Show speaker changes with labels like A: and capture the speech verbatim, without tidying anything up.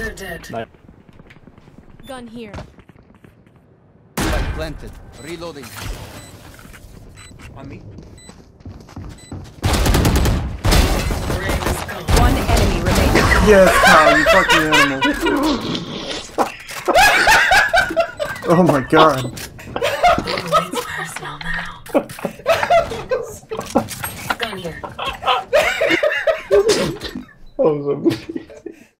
A: They're dead.
B: Nice.
C: Gun here.
D: Spike planted. Reloading.
E: On me.
C: One enemy remaining.
B: Yes, Kyle, you fucking animal. Oh my god.
A: It's personal now. Gun here.
B: That was a